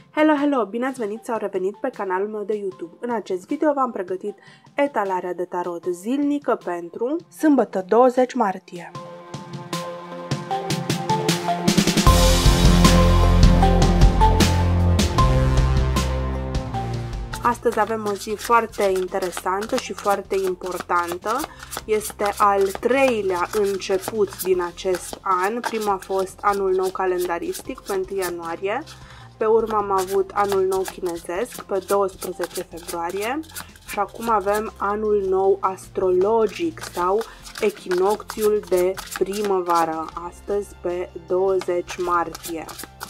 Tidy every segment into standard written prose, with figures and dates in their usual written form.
Hello! Bine ați venit sau revenit pe canalul meu de YouTube. În acest video v-am pregătit etalarea de tarot zilnică pentru sâmbătă 20 martie. Astăzi avem o zi foarte interesantă și foarte importantă. Este al treilea început din acest an. Primul a fost anul nou calendaristic pe 1 ianuarie. Pe urmă am avut anul nou chinezesc pe 12 februarie și acum avem anul nou astrologic sau echinocțiul de primăvară, astăzi pe 20 martie.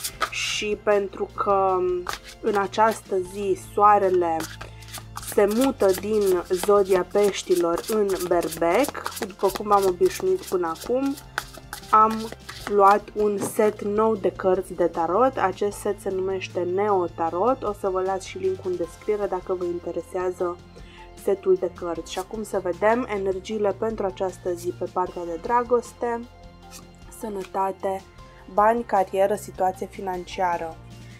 Și pentru că în această zi soarele se mută din zodia peștilor în berbec, după cum am obișnuit până acum, am luat un set nou de cărți de tarot. Acest set se numește Neo Tarot. O să vă las și link-ul în descriere dacă vă interesează setul de cărți. Și acum să vedem energiile pentru această zi pe partea de dragoste, sănătate, bani, carieră, situație financiară.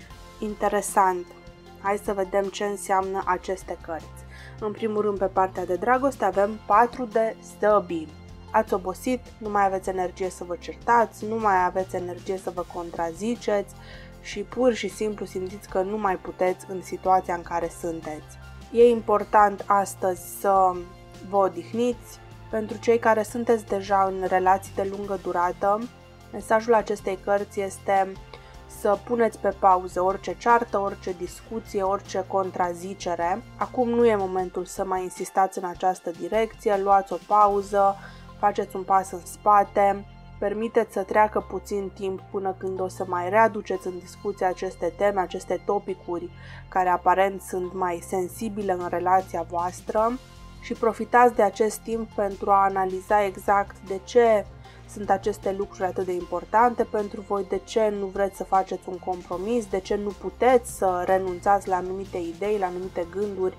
Interesant! Hai să vedem ce înseamnă aceste cărți. În primul rând, pe partea de dragoste avem 4 de săbii. Ați obosit, nu mai aveți energie să vă certați, nu mai aveți energie să vă contraziceți și pur și simplu simțiți că nu mai puteți în situația în care sunteți. E important astăzi să vă odihniți. Pentru cei care sunteți deja în relații de lungă durată, mesajul acestei cărți este să puneți pe pauză orice ceartă, orice discuție, orice contrazicere. Acum nu e momentul să mai insistați în această direcție, luați o pauză, faceți un pas în spate, permiteți să treacă puțin timp până când o să mai readuceți în discuție aceste teme, aceste topicuri care aparent sunt mai sensibile în relația voastră și profitați de acest timp pentru a analiza exact de ce sunt aceste lucruri atât de importante pentru voi, de ce nu vreți să faceți un compromis, de ce nu puteți să renunțați la anumite idei, la anumite gânduri,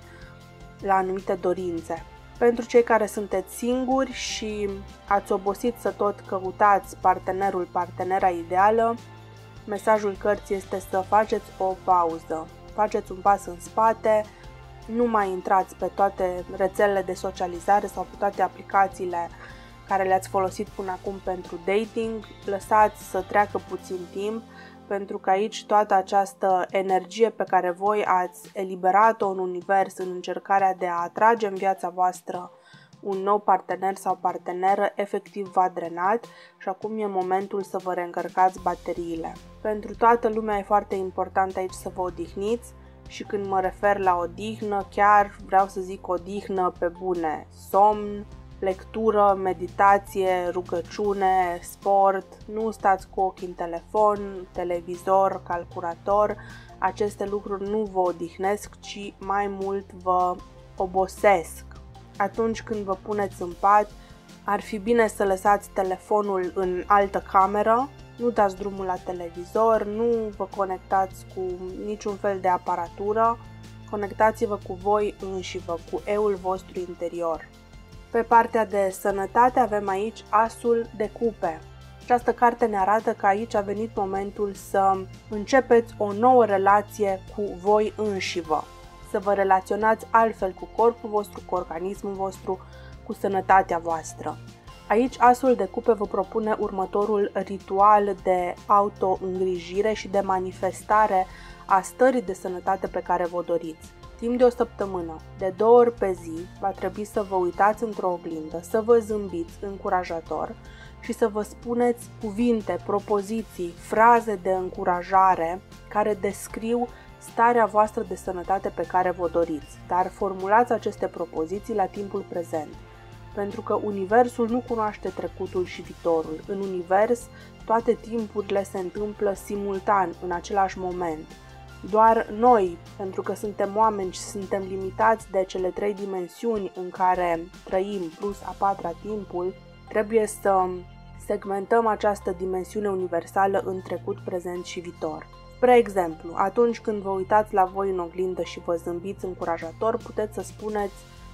la anumite dorințe. Pentru cei care sunteți singuri și ați obosit să tot căutați partenerul, partenera ideală, mesajul cărții este să faceți o pauză, faceți un pas în spate, nu mai intrați pe toate rețelele de socializare sau pe toate aplicațiile care le-ați folosit până acum pentru dating, lăsați să treacă puțin timp, pentru că aici toată această energie pe care voi ați eliberat-o în univers în încercarea de a atrage în viața voastră un nou partener sau parteneră, efectiv v-a drenat și acum e momentul să vă reîncărcați bateriile. Pentru toată lumea e foarte important aici să vă odihniți și când mă refer la odihnă, chiar vreau să zic odihnă pe bune, somn, lectură, meditație, rugăciune, sport, nu stați cu ochii în telefon, televizor, calculator, aceste lucruri nu vă odihnesc, ci mai mult vă obosesc. Atunci când vă puneți în pat, ar fi bine să lăsați telefonul în altă cameră, nu dați drumul la televizor, nu vă conectați cu niciun fel de aparatură, conectați-vă cu voi înșivă, cu eul vostru interior. Pe partea de sănătate avem aici Asul de cupe. Această carte ne arată că aici a venit momentul să începeți o nouă relație cu voi înșivă, să vă relaționați altfel cu corpul vostru, cu organismul vostru, cu sănătatea voastră. Aici Asul de cupe vă propune următorul ritual de auto-îngrijire și de manifestare a stării de sănătate pe care vă doriți. Timp de o săptămână, de 2 ori pe zi, va trebui să vă uitați într-o oglindă, să vă zâmbiți încurajator și să vă spuneți cuvinte, propoziții, fraze de încurajare care descriu starea voastră de sănătate pe care vă doriți, dar formulați aceste propoziții la timpul prezent, pentru că universul nu cunoaște trecutul și viitorul. În univers, toate timpurile se întâmplă simultan, în același moment. Doar noi, pentru că suntem oameni și suntem limitați de cele 3 dimensiuni în care trăim, plus a 4-a timpul, trebuie să segmentăm această dimensiune universală în trecut, prezent și viitor. Spre exemplu, atunci când vă uitați la voi în oglindă și vă zâmbiți încurajator, puteți să spuneți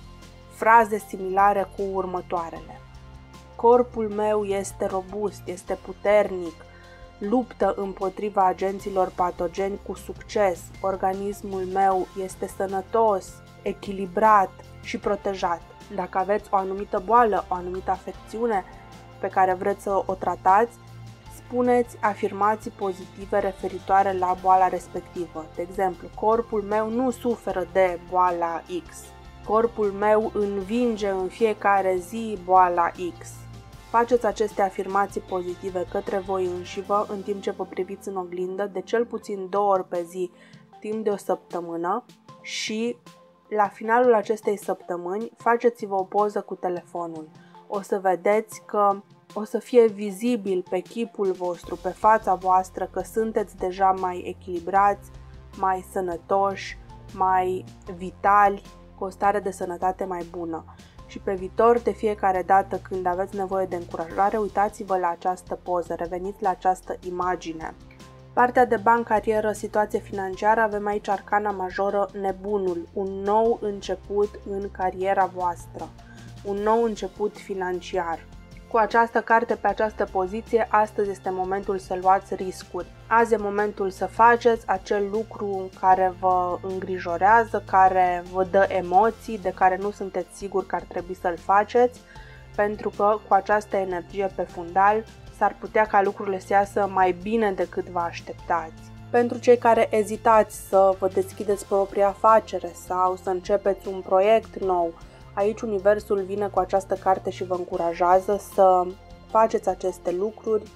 fraze similare cu următoarele. Corpul meu este robust, este puternic, luptă împotriva agenților patogeni cu succes, organismul meu este sănătos, echilibrat și protejat. Dacă aveți o anumită boală, o anumită afecțiune pe care vreți să o tratați, spuneți afirmații pozitive referitoare la boala respectivă. De exemplu, corpul meu nu suferă de boala X. Corpul meu învinge în fiecare zi boala X. Faceți aceste afirmații pozitive către voi înșivă în timp ce vă priviți în oglindă de cel puțin 2 ori pe zi, timp de o săptămână și la finalul acestei săptămâni faceți-vă o poză cu telefonul. O să vedeți că o să fie vizibil pe chipul vostru, pe fața voastră, că sunteți deja mai echilibrați, mai sănătoși, mai vitali, cu o stare de sănătate mai bună. Și pe viitor, de fiecare dată când aveți nevoie de încurajare, uitați-vă la această poză, reveniți la această imagine. Partea de bani, carieră, situație financiară, avem aici arcana majoră, nebunul, un nou început în cariera voastră, un nou început financiar. Cu această carte pe această poziție, astăzi este momentul să luați riscuri. Azi e momentul să faceți acel lucru care vă îngrijorează, care vă dă emoții, de care nu sunteți siguri că ar trebui să-l faceți, pentru că cu această energie pe fundal s-ar putea ca lucrurile să iasă mai bine decât vă așteptați. Pentru cei care ezitați să vă deschideți propria afacere sau să începeți un proiect nou, aici universul vine cu această carte și vă încurajează să faceți aceste lucruri,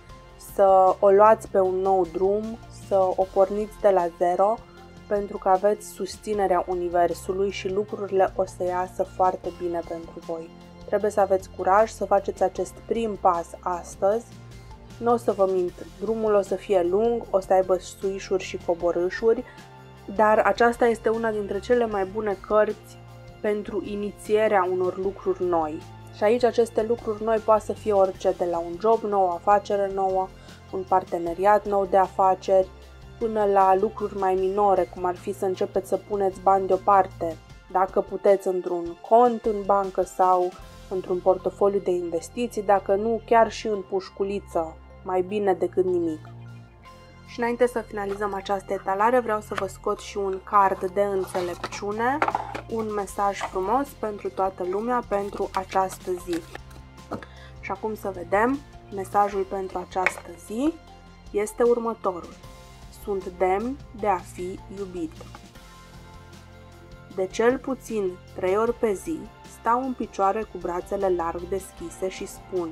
să o luați pe un nou drum, să o porniți de la zero, pentru că aveți susținerea universului și lucrurile o să iasă foarte bine pentru voi. Trebuie să aveți curaj să faceți acest prim pas astăzi. Nu o să vă mint, drumul o să fie lung, o să aibă suișuri și coborâșuri, dar aceasta este una dintre cele mai bune cărți pentru inițierea unor lucruri noi. Și aici aceste lucruri noi poate să fie orice, de la un job nou, o afacere nouă, un parteneriat nou de afaceri, până la lucruri mai minore, cum ar fi să începeți să puneți bani deoparte, dacă puteți, într-un cont în bancă sau într-un portofoliu de investiții, dacă nu, chiar și în pușculiță, mai bine decât nimic. Și înainte să finalizăm această etalare, vreau să vă scot și un card de înțelepciune, un mesaj frumos pentru toată lumea pentru această zi. Și acum să vedem, mesajul pentru această zi este următorul. Sunt demn de a fi iubit. De cel puțin 3 ori pe zi, stau în picioare cu brațele larg deschise și spun: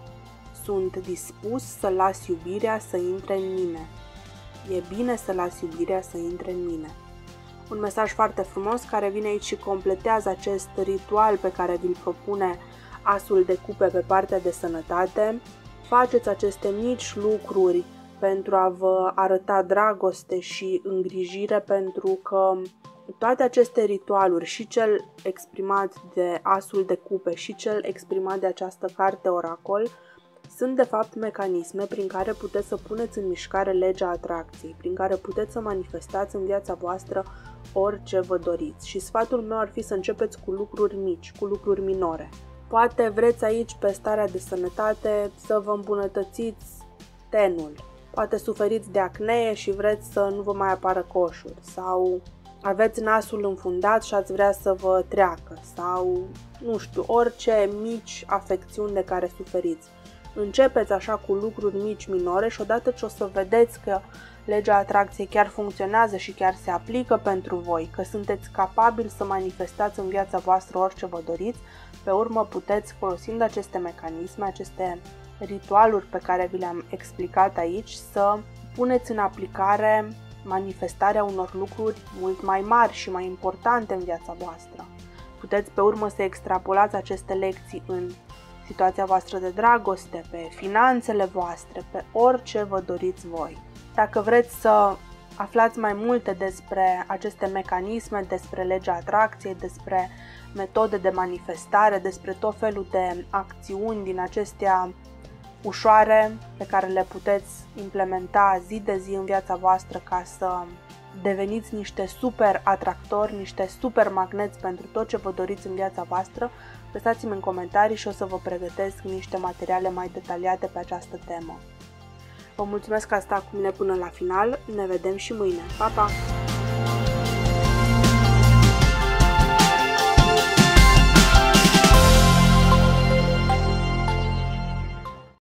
sunt dispus să las iubirea să intre în mine. E bine să las iubirea să intre în mine. Un mesaj foarte frumos care vine aici și completează acest ritual pe care vi-l propune asul de cupe pe partea de sănătate. Faceți aceste mici lucruri pentru a vă arăta dragoste și îngrijire, pentru că toate aceste ritualuri, și cel exprimat de asul de cupe și cel exprimat de această carte oracol, sunt de fapt mecanisme prin care puteți să puneți în mișcare legea atracției, prin care puteți să manifestați în viața voastră orice vă doriți. Și sfatul meu ar fi să începeți cu lucruri mici, cu lucruri minore. Poate vreți aici, pe starea de sănătate, să vă îmbunătățiți tenul. Poate suferiți de acnee și vreți să nu vă mai apară coșuri, sau aveți nasul înfundat și ați vrea să vă treacă, sau, nu știu, orice mici afecțiuni de care suferiți. Începeți așa cu lucruri mici, minore, și odată ce o să vedeți că legea atracției chiar funcționează și chiar se aplică pentru voi, că sunteți capabili să manifestați în viața voastră orice vă doriți, pe urmă puteți, folosind aceste mecanisme, aceste ritualuri pe care vi le-am explicat aici, să puneți în aplicare manifestarea unor lucruri mult mai mari și mai importante în viața voastră. Puteți pe urmă să extrapolați aceste lecții în situația voastră de dragoste, pe finanțele voastre, pe orice vă doriți voi. Dacă vreți să aflați mai multe despre aceste mecanisme, despre legea atracției, despre metode de manifestare, despre tot felul de acțiuni din acestea ușoare pe care le puteți implementa zi de zi în viața voastră ca să deveniți niște super atractori, niște super magneți pentru tot ce vă doriți în viața voastră, lăsați-mi în comentarii și o să vă pregătesc niște materiale mai detaliate pe această temă. Vă mulțumesc că ați stat cu mine până la final. Ne vedem și mâine. Pa, pa!